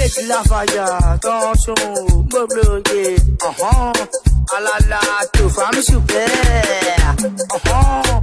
La faya, attention, me bloquer. Ah la la, tu femme super.